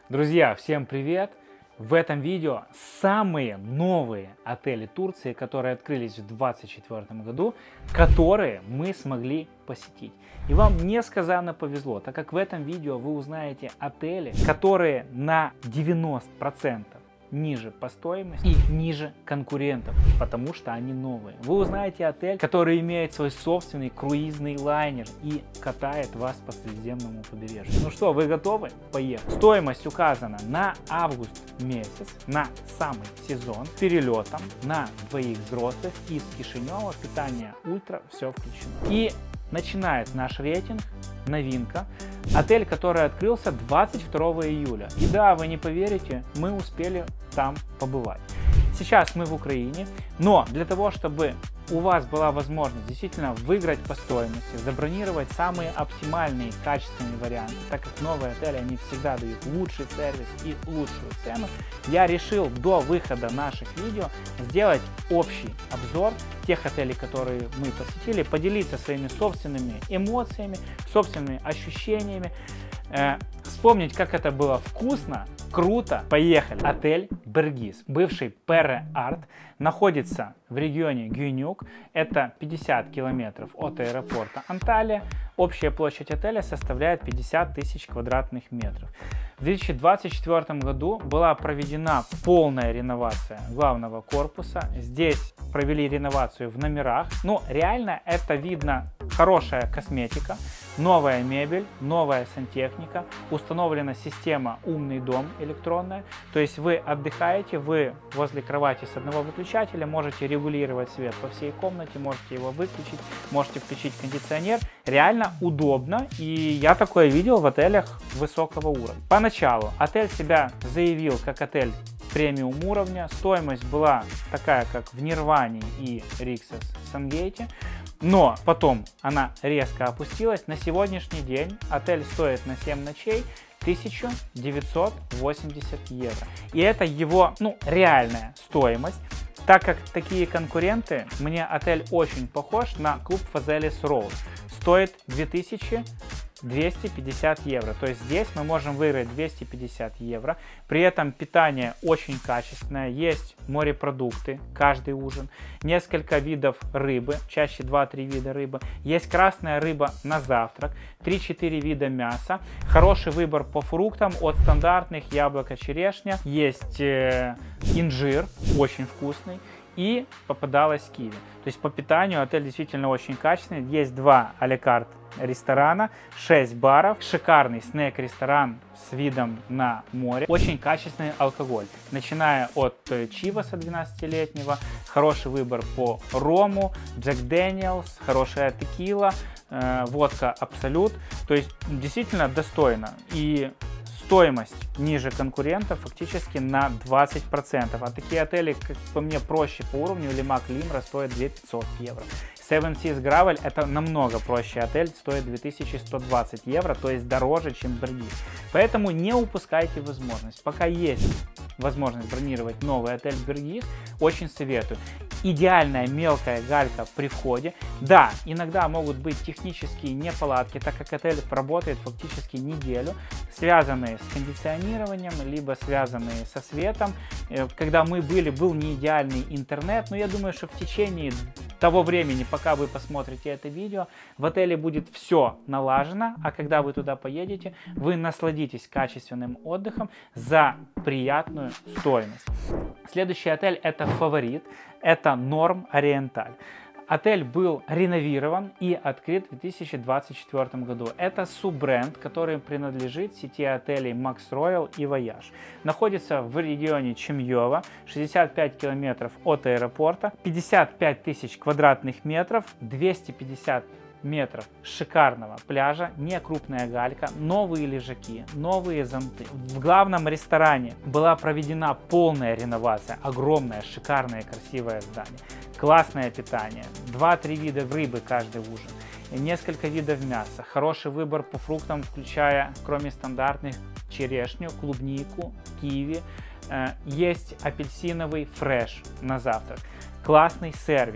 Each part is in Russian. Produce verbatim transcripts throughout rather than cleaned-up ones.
Друзья, всем привет! В этом видео самые новые отели Турции, которые открылись в две тысячи двадцать четвёртом году, которые мы смогли посетить. И вам несказанно повезло, так как в этом видео вы узнаете отели, которые на девяносто процентов ниже по стоимости и ниже конкурентов, потому что они новые. Вы узнаете отель, который имеет свой собственный круизный лайнер и катает вас по Средиземному побережью. Ну что, вы готовы? Поехали! Стоимость указана на август месяц, на самый сезон, с перелетом на двоих взрослых из Кишинева, питание ультра, все включено. И начинает наш рейтинг новинка. Отель, который открылся двадцать второго июля. И да, вы не поверите, мы успели там побывать. Сейчас мы в Украине, но для того, чтобы у вас была возможность действительно выиграть по стоимости, забронировать самые оптимальные качественные варианты, так как новые отели, они всегда дают лучший сервис и лучшую цену, я решил до выхода наших видео сделать общий обзор тех отелей, которые мы посетили, поделиться своими собственными эмоциями, собственными ощущениями, э, вспомнить, как это было вкусно, круто. Поехали! Отель Бергиз, бывший Перре Арт, находится в регионе Гюйнюк. Это пятьдесят километров от аэропорта Анталия. Общая площадь отеля составляет пятьдесят тысяч квадратных метров. В две тысячи двадцать четвёртом году была проведена полная реновация главного корпуса. Здесь провели реновацию в номерах. Ну, реально это видно, хорошая косметика, новая мебель, новая сантехника, установлена система «Умный дом» электронная. То есть вы отдыхаете, вы возле кровати с одного выключателя можете регулировать свет по всей комнате, можете его выключить, можете включить кондиционер. Реально удобно, и я такое видел в отелях высокого уровня. Поначалу отель себя заявил как отель премиум уровня, стоимость была такая, как в Нирване и Риксос Сангейте, но потом она резко опустилась. На сегодняшний день отель стоит на семь ночей тысячу девятьсот восемьдесят евро. И это его, ну, реальная стоимость. Так как такие конкуренты, мне отель очень похож на клуб Фазелис Роуз. Стоит две тысячи двести пятьдесят евро. То есть здесь мы можем выиграть двести пятьдесят евро. При этом питание очень качественное. Есть морепродукты, каждый ужин. Несколько видов рыбы, чаще два-три вида рыбы. Есть красная рыба на завтрак. три-четыре вида мяса. Хороший выбор по фруктам, от стандартных яблоко, черешня. Есть э, инжир, очень вкусный. И попадалась киви. То есть по питанию отель действительно очень качественный. Есть два а-ля карт ресторана, шесть баров, шикарный снэк-ресторан с видом на море, очень качественный алкоголь, начиная от чиваса двенадцатилетнего, хороший выбор по рому, Джек Дэниелс, хорошая текила, э, водка Абсолют, то есть действительно достойно. И стоимость ниже конкурентов фактически на двадцать процентов. А такие отели, как по мне, проще по уровню, Лимак Лимра стоит две тысячи пятьсот евро. Seven Seas Gravel это намного проще отель, стоит две тысячи сто двадцать евро, то есть дороже, чем Бергиз. Поэтому не упускайте возможность. Пока есть возможность бронировать новый отель Бергиз, очень советую. Идеальная мелкая галька при входе. Да, иногда могут быть технические неполадки, так как отель работает фактически неделю, связанные с кондиционированием, либо связанные со светом. Когда мы были, был не идеальный интернет, но я думаю, что в течение того времени, пока вы посмотрите это видео, в отеле будет все налажено, а когда вы туда поедете, вы насладитесь качественным отдыхом за приятную стоимость. Следующий отель — это фаворит, это Норм Ориенталь. Отель был реновирован и открыт в две тысячи двадцать четвёртом году. Это суббренд, который принадлежит сети отелей Max Royal и Voyage. Находится в регионе Чемьово, шестьдесят пять километров от аэропорта, пятьдесят пять тысяч квадратных метров, двести пятьдесят метров шикарного пляжа, не крупная галька, новые лежаки, новые зонты. В главном ресторане была проведена полная реновация, огромное, шикарное, красивое здание, классное питание, два-три вида рыбы каждый ужин, несколько видов мяса, хороший выбор по фруктам, включая, кроме стандартных, черешню, клубнику, киви, есть апельсиновый фреш на завтрак. Классный сервис.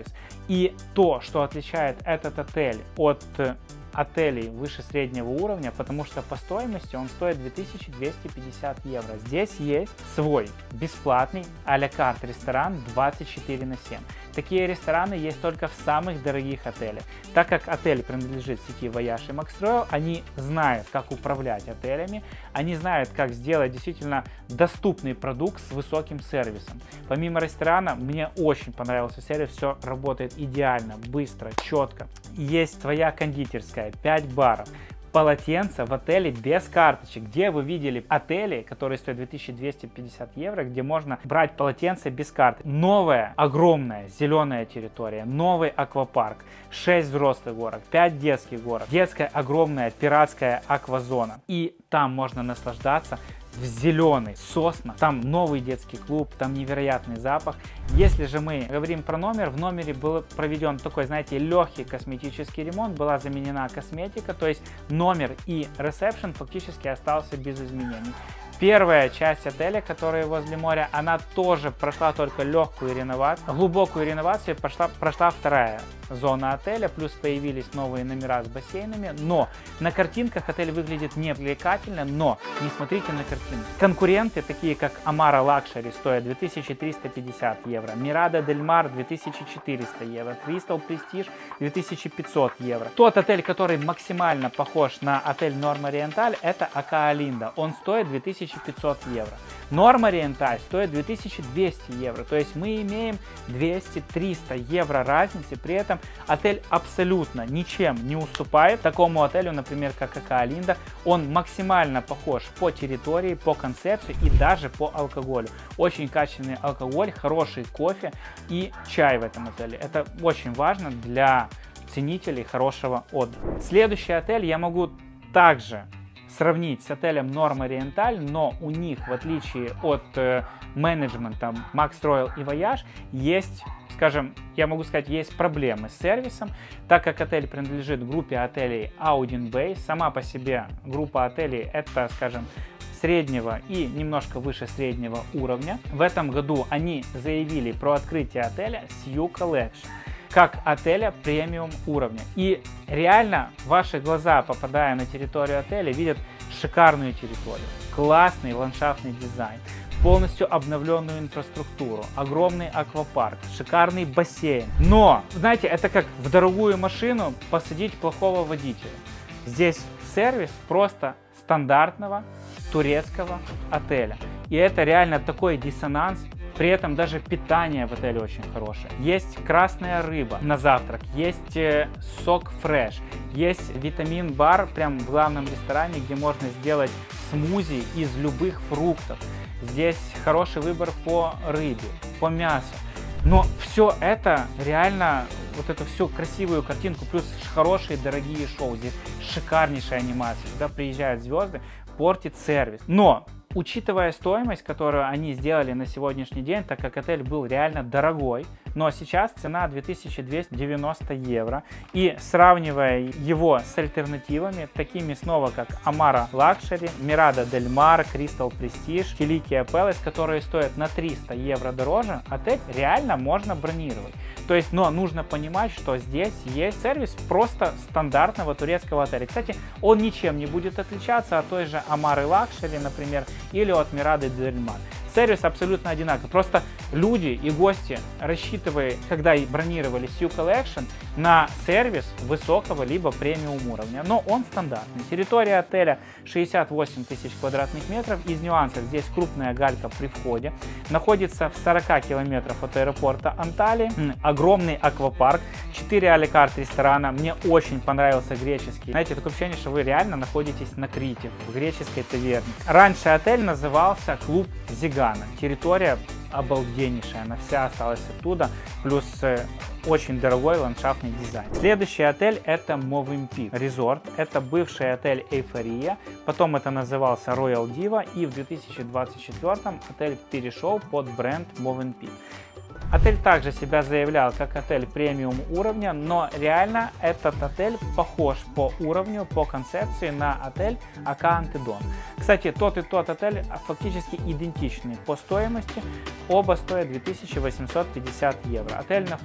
И то, что отличает этот отель от отелей выше среднего уровня, потому что по стоимости он стоит две тысячи двести пятьдесят евро. Здесь есть свой бесплатный а-ля карт ресторан двадцать четыре на семь. Такие рестораны есть только в самых дорогих отелях. Так как отель принадлежит сети Voyage и Max Royal, они знают, как управлять отелями, они знают, как сделать действительно доступный продукт с высоким сервисом. Помимо ресторана, мне очень понравился сервис, все работает идеально, быстро, четко. Есть своя кондитерская, пять баров. Полотенца в отеле без карточек. Где вы видели отели, которые стоят две тысячи двести пятьдесят евро, где можно брать полотенце без карты? Новая, огромная, зеленая территория, новый аквапарк, шесть взрослых горок, пять детских горок, детская огромная пиратская аквазона. И там можно наслаждаться в зеленый, сосна, там новый детский клуб, там невероятный запах. Если же мы говорим про номер, в номере был проведен такой, знаете, легкий косметический ремонт, была заменена косметика, то есть номер и ресепшн фактически остался без изменений. Первая часть отеля, которая возле моря, она тоже прошла только легкую реновацию. Глубокую реновацию прошла, прошла вторая зона отеля, плюс появились новые номера с бассейнами. Но на картинках отель выглядит непривлекательно, но не смотрите на картинки. Конкуренты, такие как Amara Luxury, стоят две тысячи триста пятьдесят евро, Mirada Del Mar две тысячи четыреста евро, Crystal Prestige две тысячи пятьсот евро. Тот отель, который максимально похож на отель Norma Oriental, это Акаа Линда. Он стоит две тысячи пятьсот евро. Norma Oriental стоит две тысячи двести евро. То есть мы имеем двести-триста евро разницы. При этом отель абсолютно ничем не уступает такому отелю, например, как Акаа Линда. Он максимально похож по территории, по концепции и даже по алкоголю. Очень качественный алкоголь, хороший кофе и чай в этом отеле. Это очень важно для ценителей хорошего отдыха. Следующий отель я могу также сравнить с отелем Norma Oriental, но у них, в отличие от э, менеджмента Max Royal и Voyage, есть, скажем, я могу сказать, есть проблемы с сервисом, так как отель принадлежит группе отелей Audin Bay. Сама по себе группа отелей это, скажем, среднего и немножко выше среднего уровня. В этом году они заявили про открытие отеля Sioux Collection как отеля премиум уровня. И реально ваши глаза, попадая на территорию отеля, видят шикарную территорию, классный ландшафтный дизайн, полностью обновленную инфраструктуру, огромный аквапарк, шикарный бассейн. Но, знаете, это как в дорогую машину посадить плохого водителя. Здесь сервис просто стандартного турецкого отеля. И это реально такой диссонанс. При этом даже питание в отеле очень хорошее. Есть красная рыба на завтрак, есть сок фреш, есть витамин-бар прямо в главном ресторане, где можно сделать смузи из любых фруктов. Здесь хороший выбор по рыбе, по мясу. Но все это реально, вот эту всю красивую картинку, плюс хорошие дорогие шоу, здесь шикарнейшая анимация, сюда приезжают звезды, портит сервис. Но учитывая стоимость, которую они сделали на сегодняшний день, так как отель был реально дорогой, но сейчас цена две тысячи двести девяносто евро, и сравнивая его с альтернативами, такими снова как Amara Luxury, Mirada Del Mar, Crystal Prestige, Kilikia Palace, которые стоят на триста евро дороже, отель реально можно бронировать. То есть, но нужно понимать, что здесь есть сервис просто стандартного турецкого отеля. Кстати, он ничем не будет отличаться от той же Amara Luxury, например, или от Mirada Del Mar. Сервис абсолютно одинаковый. Просто люди и гости, рассчитывая, когда бронировали Sioux Collection, на сервис высокого либо премиум уровня. Но он стандартный. Территория отеля шестьдесят восемь тысяч квадратных метров. Из нюансов здесь крупная галька при входе. Находится в сорока километрах от аэропорта Анталии. Огромный аквапарк. четыре а-ля карт ресторана. Мне очень понравился греческий. Знаете, такое ощущение, что вы реально находитесь на Крите, в греческой таверне. Раньше отель назывался клуб Зигана. Территория обалденнейшая, она вся осталась оттуда, плюс э, очень дорогой ландшафтный дизайн. Следующий отель это Movenpick Resort, это бывший отель Эйфория, потом это назывался Royal Diva, и в две тысячи двадцать четвёртом отель перешел под бренд Movenpick. Отель также себя заявлял как отель премиум уровня, но реально этот отель похож по уровню, по концепции на отель Ака Антедон. Кстати, тот и тот отель фактически идентичны по стоимости, оба стоят две тысячи восемьсот пятьдесят евро. Отель находится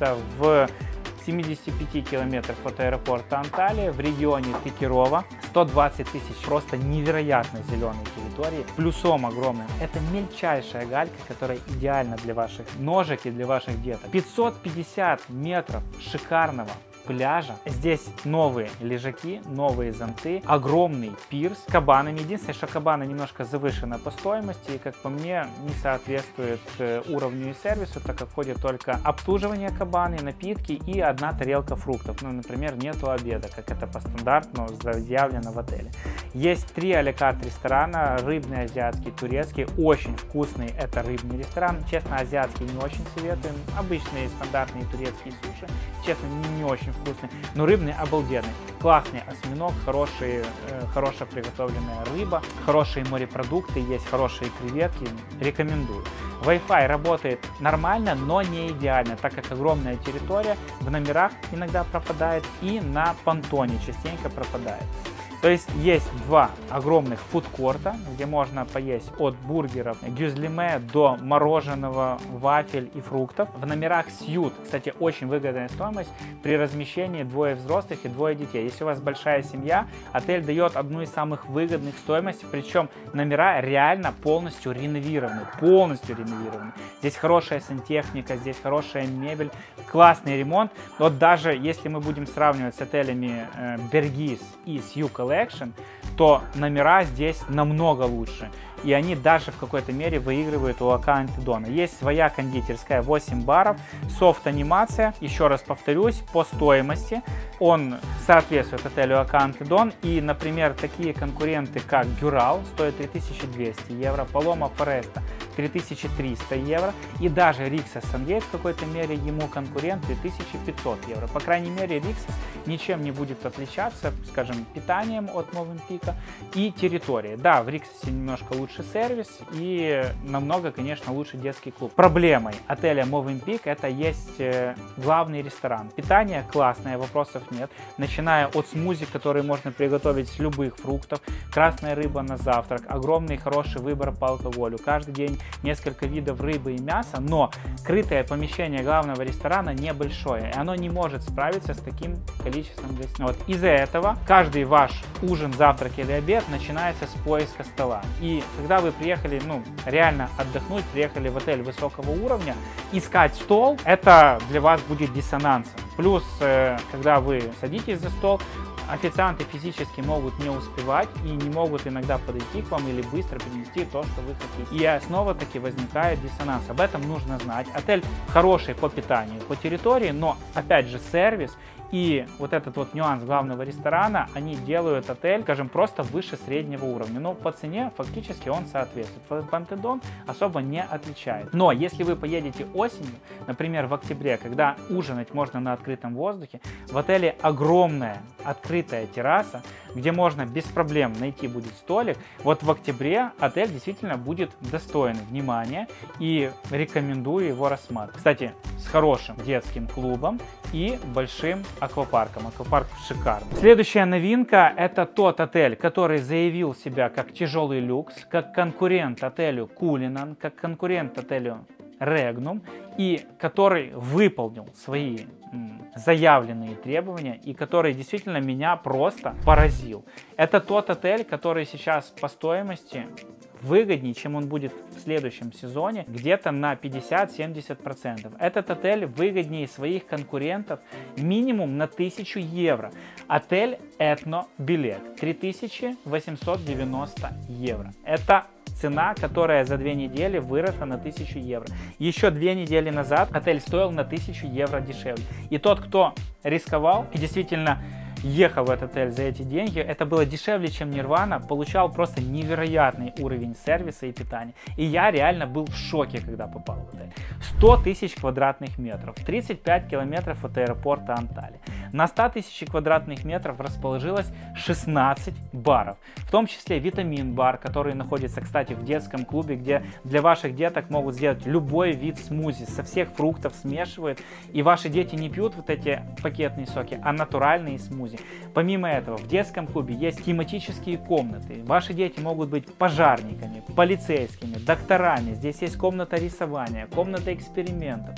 находится в семидесяти пяти километрах от аэропорта Анталия, в регионе Текирова. сто двадцать тысяч просто невероятно зеленой территории. Плюсом огромным — это мельчайшая галька, которая идеальна для ваших ножек и для ваших деток. пятьсот пятьдесят метров шикарного пляжа. Здесь новые лежаки, новые зонты, огромный пирс с кабанами. Единственное, что кабана немножко завышена по стоимости и, как по мне, не соответствует уровню и сервису, так как входит только обслуживание кабаны, напитки и одна тарелка фруктов. Ну, например, нету обеда, как это по стандарту заявлено в отеле. Есть три а-ля карт ресторана: рыбный, азиатский, турецкий. Очень вкусный это рыбный ресторан. Честно, азиатский не очень советуем. Обычные стандартные турецкие суши, честно, не очень вкусный, но рыбный обалденный. Классный осьминог, хорошие, э, хорошая приготовленная рыба, хорошие морепродукты, есть хорошие креветки, рекомендую. Wi-Fi работает нормально, но не идеально, так как огромная территория, в номерах иногда пропадает и на понтоне частенько пропадает. То есть есть два огромных фудкорта, где можно поесть от бургеров, гюзлиме до мороженого, вафель и фруктов. В номерах Сьют, кстати, очень выгодная стоимость при размещении двое взрослых и двое детей. Если у вас большая семья, отель дает одну из самых выгодных стоимостей, причем номера реально полностью реновированы, полностью реновированы. Здесь хорошая сантехника, здесь хорошая мебель, классный ремонт. Вот даже если мы будем сравнивать с отелями э, Бергис и Сью Collection, то номера здесь намного лучше. И они даже в какой-то мере выигрывают у Ока Антидона. Есть своя кондитерская, восемь баров, софт-анимация. Еще раз повторюсь, по стоимости он соответствует отелю Ока Антидон. И, например, такие конкуренты, как Гюрал, стоят три тысячи двести евро, Палома Фореста три тысячи триста евро. И даже Риксос Сангейт в какой-то мере ему конкурент две тысячи пятьсот евро. По крайней мере, Риксос ничем не будет отличаться, скажем, питанием от Мовенпика и территорией. Да, в Риксосе немножко лучше сервис и намного, конечно, лучше детский клуб. Проблемой отеля Мовенпик это есть главный ресторан. Питание классное, вопросов нет. Начиная от смузи, который можно приготовить с любых фруктов, красная рыба на завтрак, огромный хороший выбор по алкоголю. Каждый день несколько видов рыбы и мяса, но крытое помещение главного ресторана небольшое, и оно не может справиться с таким количеством гостей. Вот. Из-за этого каждый ваш ужин, завтрак или обед начинается с поиска стола. И когда вы приехали, ну, реально отдохнуть, приехали в отель высокого уровня, искать стол, это для вас будет диссонансом. Плюс, э, когда вы садитесь за стол, официанты физически могут не успевать и не могут иногда подойти к вам или быстро принести то, что вы хотите. И снова-таки возникает диссонанс. Об этом нужно знать. Отель хороший по питанию, по территории, но опять же сервис и вот этот вот нюанс главного ресторана, они делают отель, скажем, просто выше среднего уровня. Но по цене фактически он соответствует. Антидон особо не отличает. Но если вы поедете осенью, например, в октябре, когда ужинать можно на открытом воздухе, в отеле огромная открытая терраса, где можно без проблем найти будет столик. Вот в октябре отель действительно будет достоин внимания и рекомендую его рассматривать. Кстати, с хорошим детским клубом и большим аквапарком. Аквапарк шикарный. Следующая новинка — это тот отель, который заявил себя как тяжелый люкс, как конкурент отелю Cullinan, как конкурент отелю Regnum, и который выполнил свои м, заявленные требования и который действительно меня просто поразил. Это тот отель, который сейчас по стоимости выгоднее, чем он будет в следующем сезоне, где-то на пятьдесят-семьдесят процентов. Этот отель выгоднее своих конкурентов минимум на тысячу евро. Отель Этно Билет три тысячи восемьсот девяносто евро. Это цена, которая за две недели выросла на тысячу евро. Еще две недели назад отель стоил на тысячу евро дешевле. И тот, кто рисковал и действительно ехал в этот отель за эти деньги, это было дешевле, чем Нирвана, получал просто невероятный уровень сервиса и питания. И я реально был в шоке, когда попал в отель. сто тысяч квадратных метров, тридцать пять километров от аэропорта Анталия. На ста тысяч квадратных метров расположилось шестнадцать баров, в том числе витамин бар, который находится, кстати, в детском клубе, где для ваших деток могут сделать любой вид смузи, со всех фруктов смешивают, и ваши дети не пьют вот эти пакетные соки, а натуральные смузи. Помимо этого, в детском клубе есть тематические комнаты. Ваши дети могут быть пожарниками, полицейскими, докторами. Здесь есть комната рисования, комната экспериментов.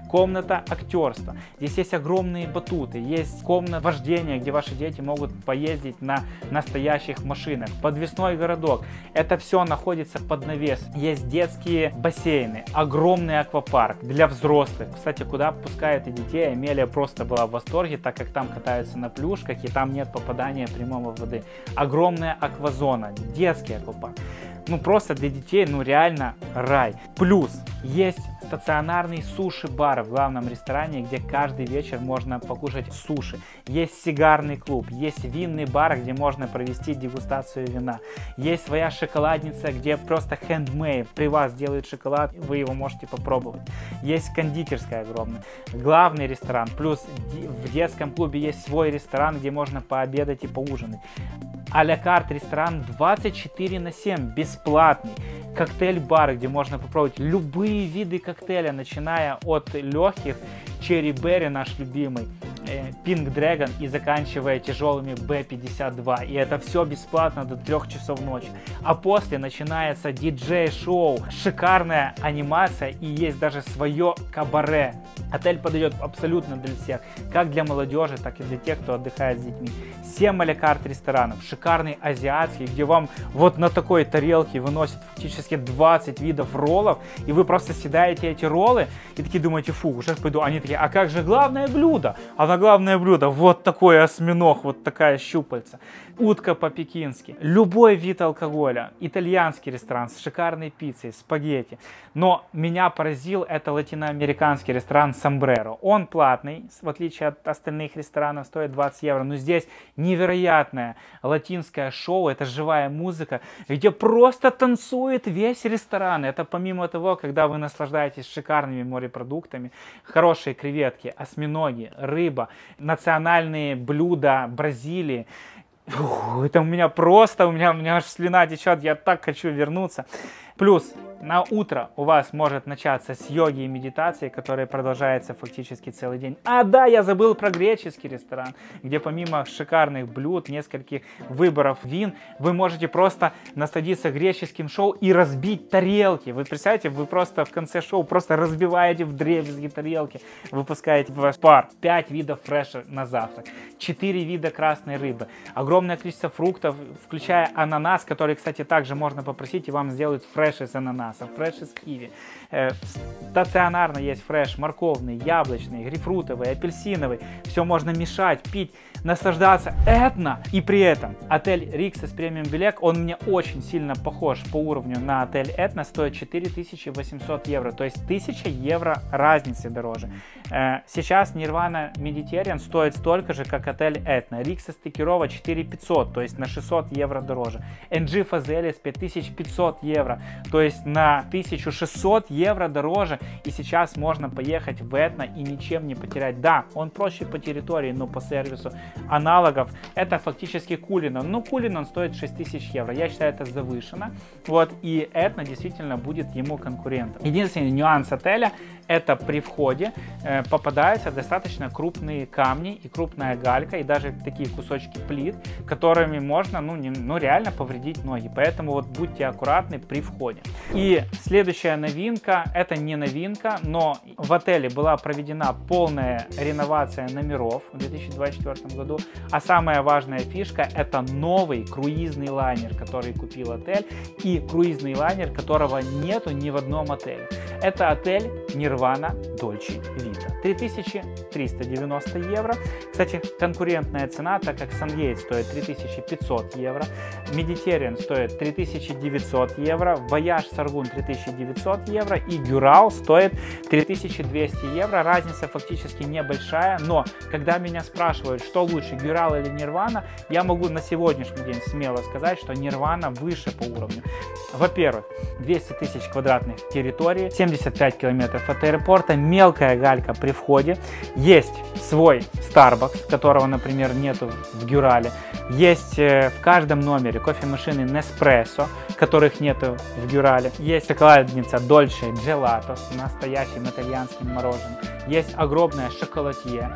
комната актерства, здесь есть огромные батуты, есть комната вождения, где ваши дети могут поездить на настоящих машинах, подвесной городок. Это все находится под навес. Есть детские бассейны, огромный аквапарк для взрослых. Кстати, куда пускают и детей, Амелия просто была в восторге, так как там катаются на плюшках и там нет попадания прямого воды. Огромная аквазона, детский аквапарк. Ну просто для детей, ну реально рай. Плюс есть стационарный суши-бар в главном ресторане, где каждый вечер можно покушать суши. Есть сигарный клуб, есть винный бар, где можно провести дегустацию вина. Есть своя шоколадница, где просто handmade, при вас делают шоколад, вы его можете попробовать. Есть кондитерская огромная. Главный ресторан, плюс в детском клубе есть свой ресторан, где можно пообедать и поужинать. А-ля карт ресторан двадцать четыре на семь, бесплатный. Коктейль-бар, где можно попробовать любые виды коктейля, начиная от легких, Cherry Berry наш любимый, Pink Dragon и заканчивая тяжелыми би пятьдесят два. И это все бесплатно до трех часов ночи. А после начинается диджей-шоу, шикарная анимация и есть даже свое кабаре. Отель подойдет абсолютно для всех, как для молодежи, так и для тех, кто отдыхает с детьми. семь а-ля карт ресторанов, шикарный азиатский, где вам вот на такой тарелке выносят фактически двадцать видов роллов, и вы просто съедаете эти роллы и такие думаете, фу, уже пойду. Они такие, а как же главное блюдо? А на главное блюдо вот такой осьминог, вот такая щупальца, утка по-пекински, любой вид алкоголя, итальянский ресторан с шикарной пиццей, спагетти. Но меня поразил это латиноамериканский ресторан Sombrero. Он платный, в отличие от остальных ресторанов, стоит двадцать евро, но здесь невероятное латинское шоу, это живая музыка, где просто танцует весь ресторан. Это помимо того, когда вы наслаждаетесь шикарными морепродуктами, хорошие креветки, осьминоги, рыба, национальные блюда Бразилии. Фух, это у меня просто, у меня, у меня аж слюна течет, я так хочу вернуться. Плюс на утро у вас может начаться с йоги и медитации, которая продолжается фактически целый день. А да, я забыл про греческий ресторан, где помимо шикарных блюд, нескольких выборов вин, вы можете просто насладиться греческим шоу и разбить тарелки. Вы представляете, вы просто в конце шоу просто разбиваете вдребезги тарелки, выпускаете в ваш пар. пять видов фреша на завтрак, четыре вида красной рыбы, огромное количество фруктов, включая ананас, который, кстати, также можно попросить, и вам сделают фреш из ананаса, фреш из киви. Э, стационарно есть фреш морковный, яблочный, грейпфрутовый, апельсиновый. Все можно мешать, пить, наслаждаться. Этно. И при этом отель Rixos Premium Belek, он мне очень сильно похож по уровню на отель Этно, стоит четыре тысячи восемьсот евро. То есть тысяча евро разницы дороже. Э, сейчас Nirvana Mediterranean стоит столько же, как отель Этно. Rixos Tekirova четыре тысячи пятьсот, то есть на шестьсот евро дороже. эн джи Fazelis пять тысяч пятьсот евро, то есть на тысячу шестьсот евро дороже. И сейчас можно поехать в Этно и ничем не потерять. Да, он проще по территории, но по сервису аналогов это фактически Кулинан. Но Кулинан стоит шесть тысяч евро. Я считаю, это завышено. Вот, и Этно действительно будет ему конкурентом. Единственный нюанс отеля — это при входе э, попадаются достаточно крупные камни и крупная галька, и даже такие кусочки плит, которыми можно, ну, не, ну реально повредить ноги. Поэтому вот будьте аккуратны при входе. И следующая новинка, это не новинка, но в отеле была проведена полная реновация номеров в две тысячи двадцать четвёртом году. А самая важная фишка — это новый круизный лайнер, который купил отель, и круизный лайнер, которого нету ни в одном отеле. Это отель Nirvana Dolce Vita. три тысячи триста девяносто евро. Кстати, конкурентная цена, так как Sungate стоит три тысячи пятьсот евро, Mediterranean стоит три тысячи девятьсот евро, Voyage Sargun три тысячи девятьсот евро и Gural стоит три тысячи двести евро. Разница фактически небольшая, но когда меня спрашивают, что лучше, Gural или Nirvana, я могу на сегодняшний день смело сказать, что Nirvana выше по уровню. Во-первых, двести тысяч квадратных территорий, семьдесят пять километров от аэропорта, мелкая галька при входе, есть свой Starbucks, которого, например, нету в Гюрале, есть в каждом номере кофемашины Nespresso, которых нету в Гюрале, есть шоколадница Dolce Gelato с настоящим итальянским мороженым, есть огромная шоколадье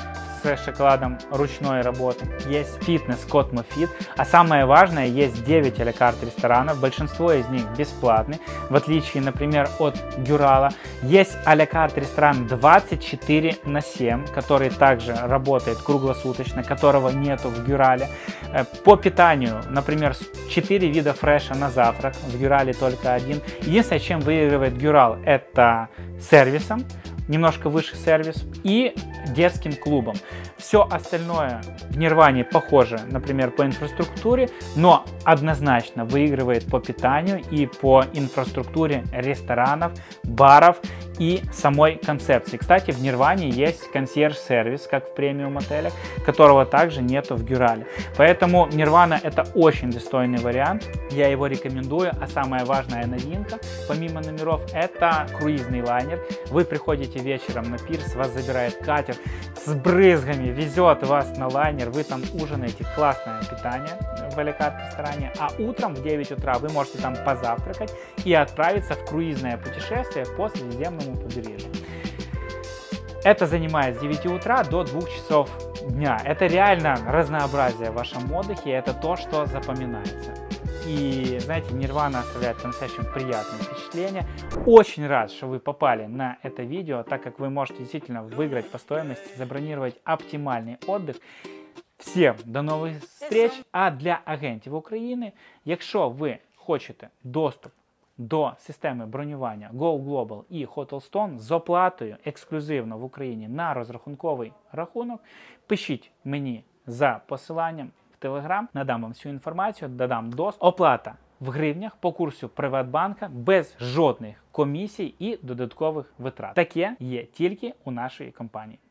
с шоколадом ручной работы, есть фитнес Cosmo Fit, а самое важное, есть девять а-ля карт ресторанов, большинство из них бесплатны, в отличие, например, от Гюрала. Есть а-ля карт ресторан двадцать четыре на семь, который также работает круглосуточно, которого нету в Гюрале. По питанию, например, четыре вида фреша на завтрак, в Гюрале только один. Единственное, чем выигрывает Гюрал, это сервисом, немножко выше сервис, и детским клубом. Все остальное в Нирване похоже, например, по инфраструктуре, но однозначно выигрывает по питанию и по инфраструктуре ресторанов, баров и самой концепции. Кстати, в Нирване есть консьерж-сервис, как в премиум отелях, которого также нету в Гюрале. Поэтому Нирвана это очень достойный вариант, я его рекомендую. А самая важная новинка, помимо номеров, это круизный лайнер. Вы приходите вечером на пирс, вас забирает катер с брызгами, везет вас на лайнер, вы там ужинаете, классное питание в а-ля карт ресторане, а утром в девять утра вы можете там позавтракать и отправиться в круизное путешествие по Средиземному побережью. Это занимает с девяти утра до двух часов дня. Это реально разнообразие в вашем отдыхе, это то, что запоминается. И, знаете, Нирвана оставляет по-настоящему приятное впечатление. Очень рад, что вы попали на это видео, так как вы можете действительно выиграть по стоимости, забронировать оптимальный отдых. Всем до нових встреч! А для агентів України, якщо ви хочете доступ до системи бронювання Go Global і Hotelstone з оплатою ексклюзивно в Україні на розрахунковий рахунок, пишіть мені за посиланням в Telegram, надам вам всю інформацію, додам доступ. Оплата в гривнях по курсу Приватбанка без жодних комісій і додаткових витрат. Таке є тільки у нашої компанії.